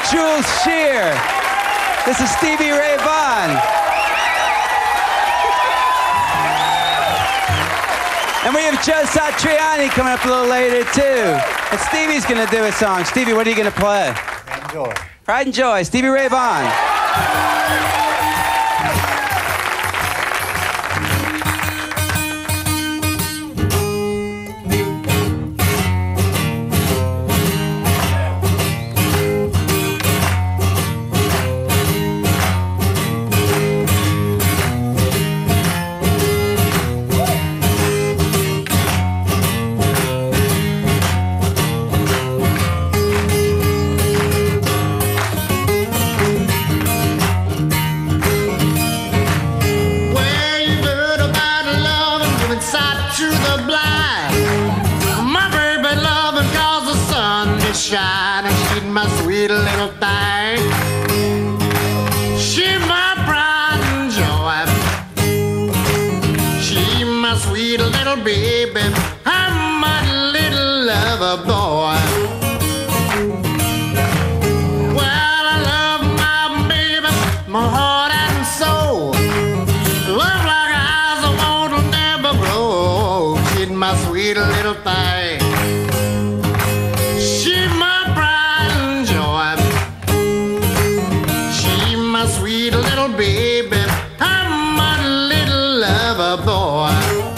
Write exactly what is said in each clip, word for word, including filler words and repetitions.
Jules Shear. This is Stevie Ray Vaughan. And we have Joe Satriani coming up a little later, too. And Stevie's going to do a song. Stevie, what are you going to play? Pride and Joy. Pride and Joy, Stevie Ray Vaughan. Shining, she's my sweet little thing. She's my pride and joy. She's my sweet little baby. I'm my little lover boy. Well, I love my baby, my heart and soul. Love like eyes I won't never grow. She's my sweet little thing. Sweet little baby, I'm a little lover boy.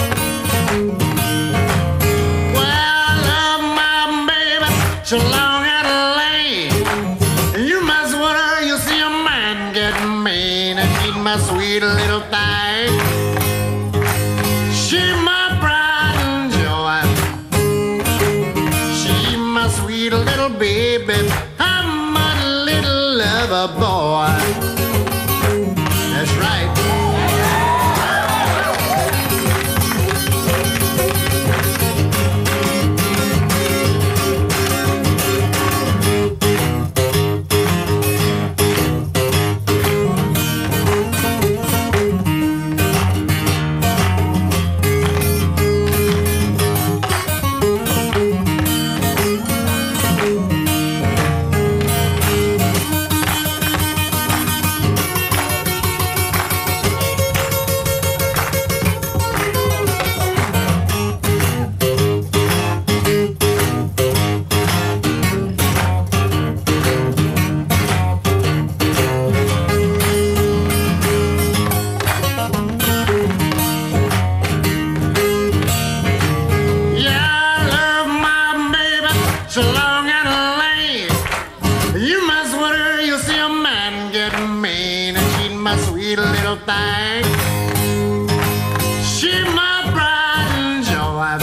Well, I love my baby so long and lane. You must wonder, you see a man get mean and she's my sweet little thing. She's my pride and joy. She's my sweet little baby, I'm a little lover boy. That's right. So long and lame. You must wonder, you see a man get mean, and she's my sweet little thing. She's my pride and joy.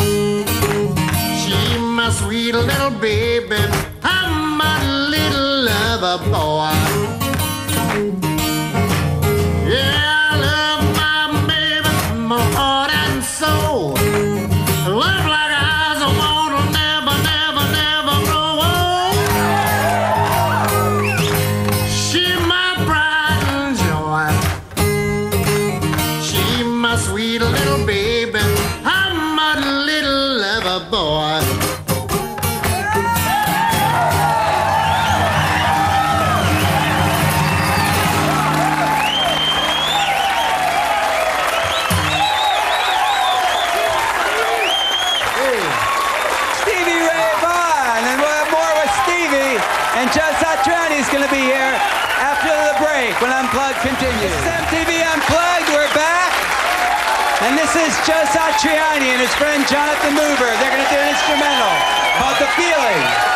She's my sweet little baby. I'm my little lover boy. Yeah, I love my baby, my heart and soul. Love like eyes I won't never, never, never grow old. She's my pride and joy. She's my sweet little baby. I'm my little lover boy. And Joe Satriani is going to be here after the break when Unplugged continues. This is M T V Unplugged. We're back. And this is Joe Satriani and his friend Jonathan Mover. They're going to do an instrumental called The Feeling.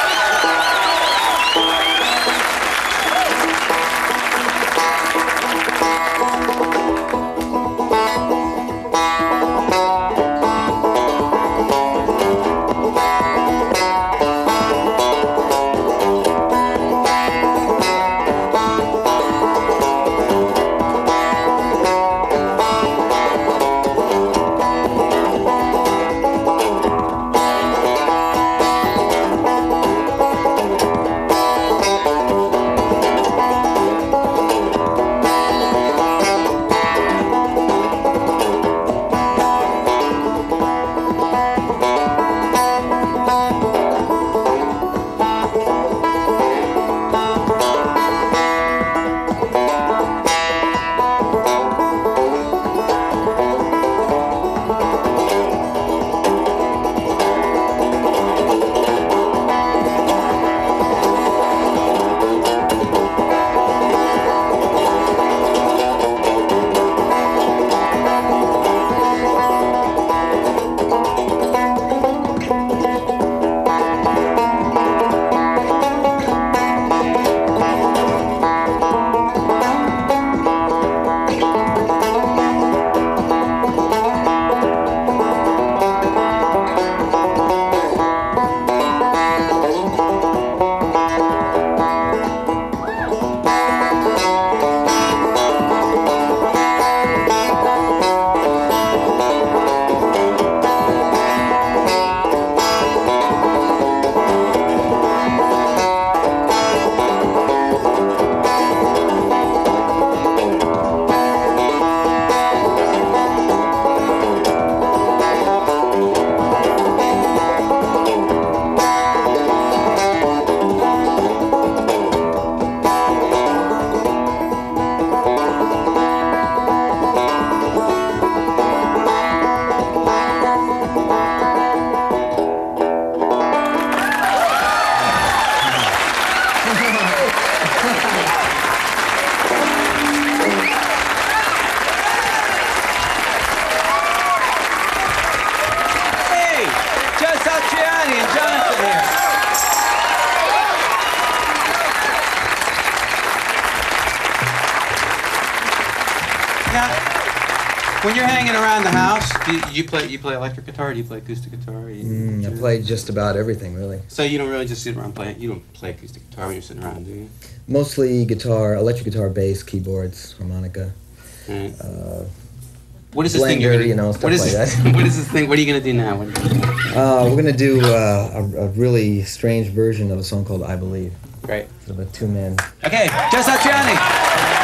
When you're hanging around the house, do you, you play you play electric guitar, or do you play acoustic guitar? You, Mm, I play just about everything, really. So you don't really just sit around playing. You don't play acoustic guitar when you're sitting around, do you? Mostly guitar, electric guitar, bass, keyboards, harmonica. Right. Uh, What is this blender, thing you're gonna, you know, stuff what is like this, that. What is this thing? What are you gonna do now? What are you gonna do? uh, we're gonna do uh, a, a really strange version of a song called "I Believe." Great. Sort of a two-man. Okay, Joe Satriani.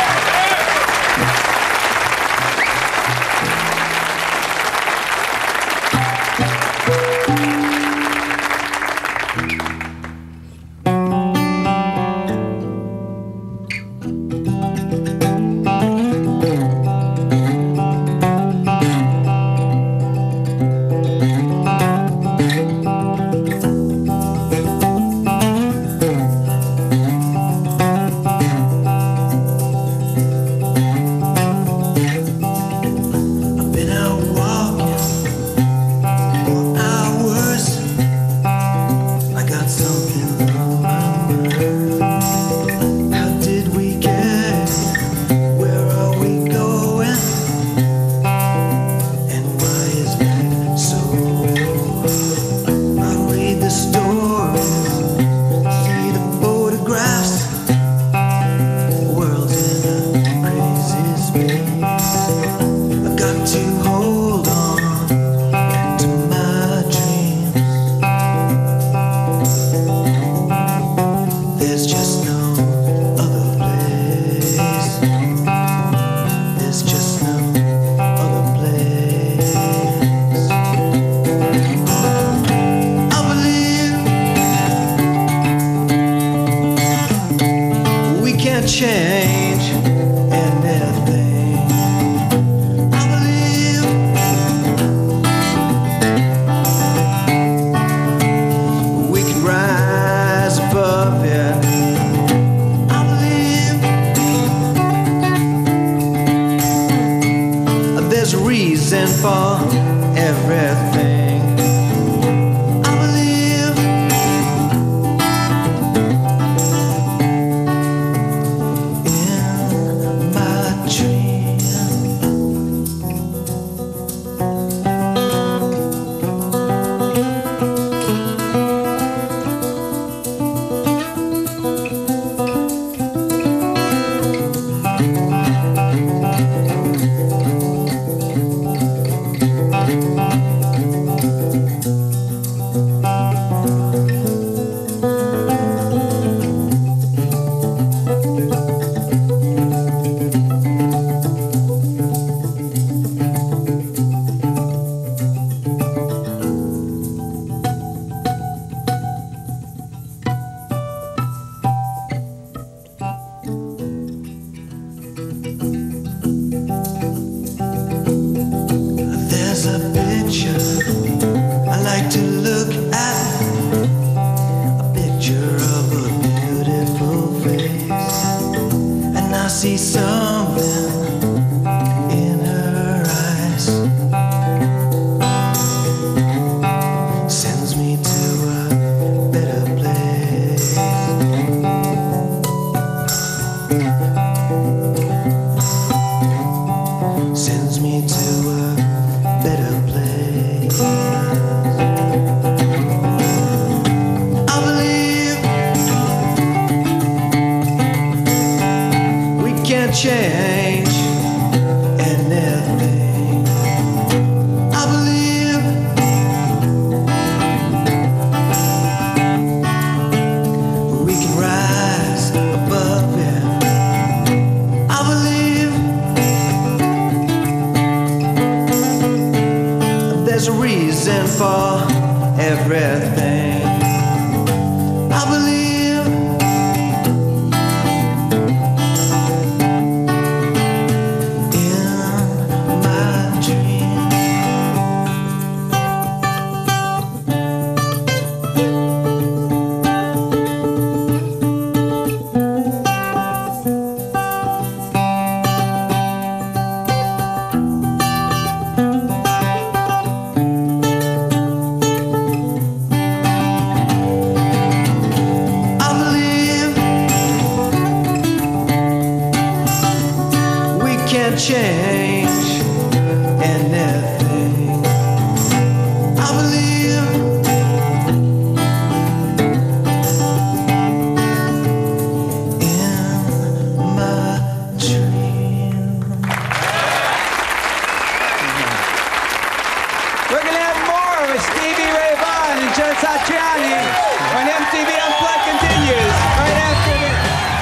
Joe Satriani when M T V Unplugged continues right after this.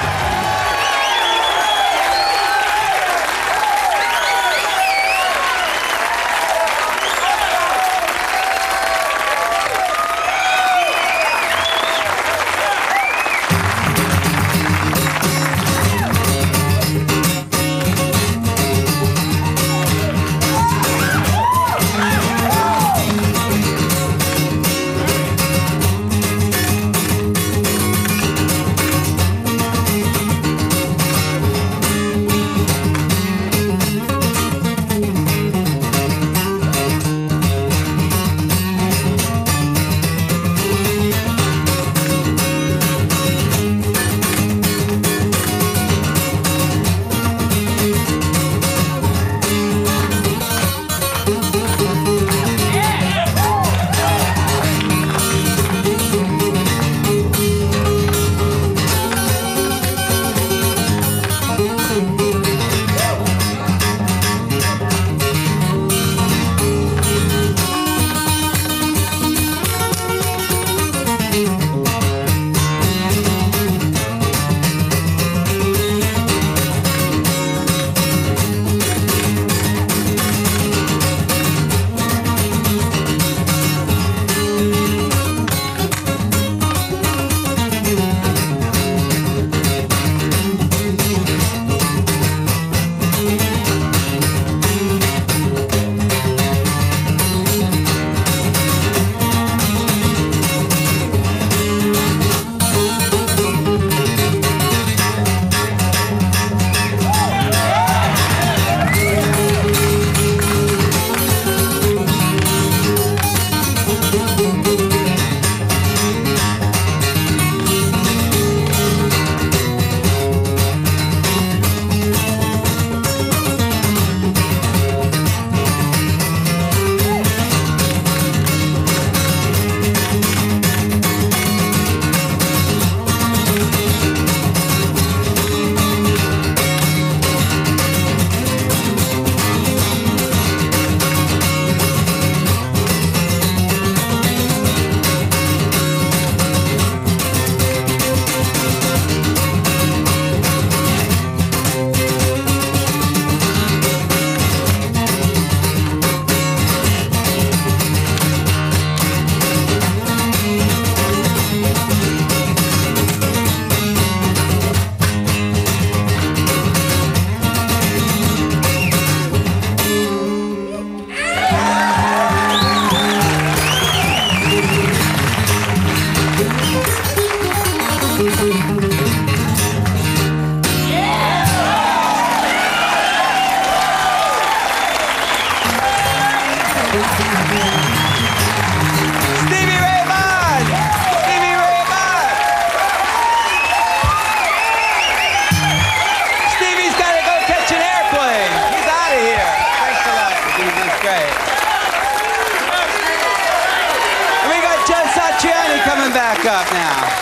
Satriani coming back up now.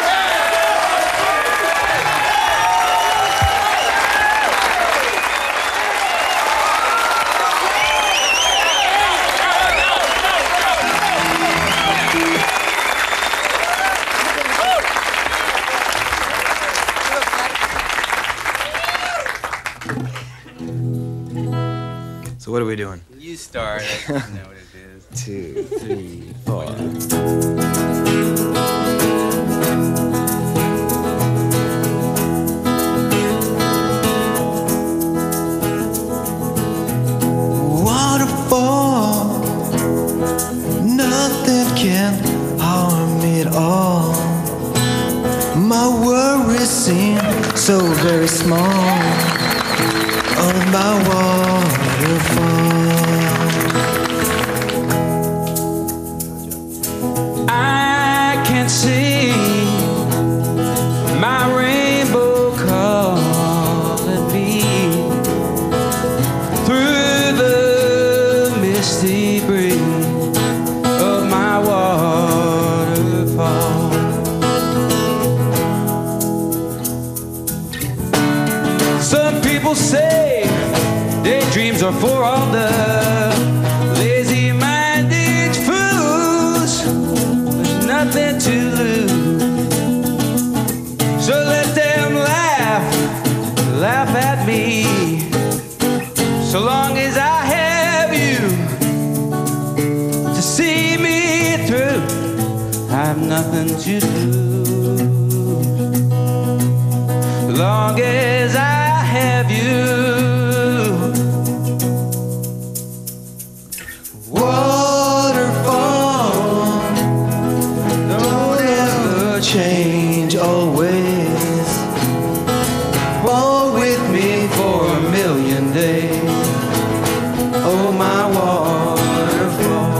So what are we doing? You start. I don't know what it is. Two, three, four. Waterfall, nothing can harm it all. My worries seem so very small on my waterfall. I can see my rainbow calling me through the misty breeze of my waterfall. Some people say daydreams are for all the lazy-minded fools. nothing to lose. As long as I have you. Waterfall, don't ever change, always. Fall with me for a million days. Oh, my waterfall.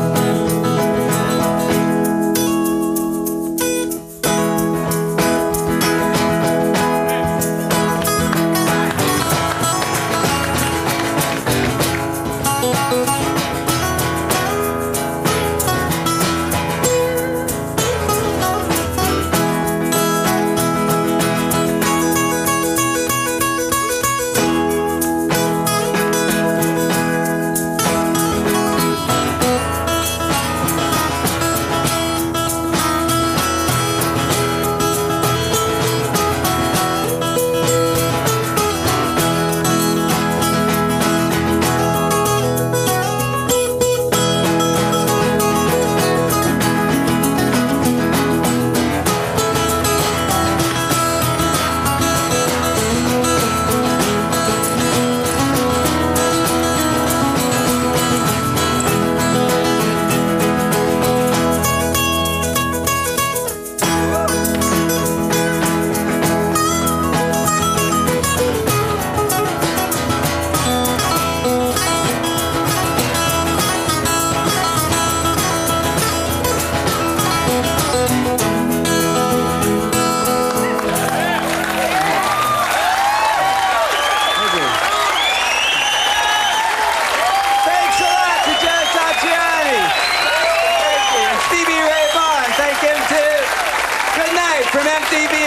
Thanks a lot to Joe Satriani. Thank you. And Stevie Ray Vaughan, thank him too. Good night from M T V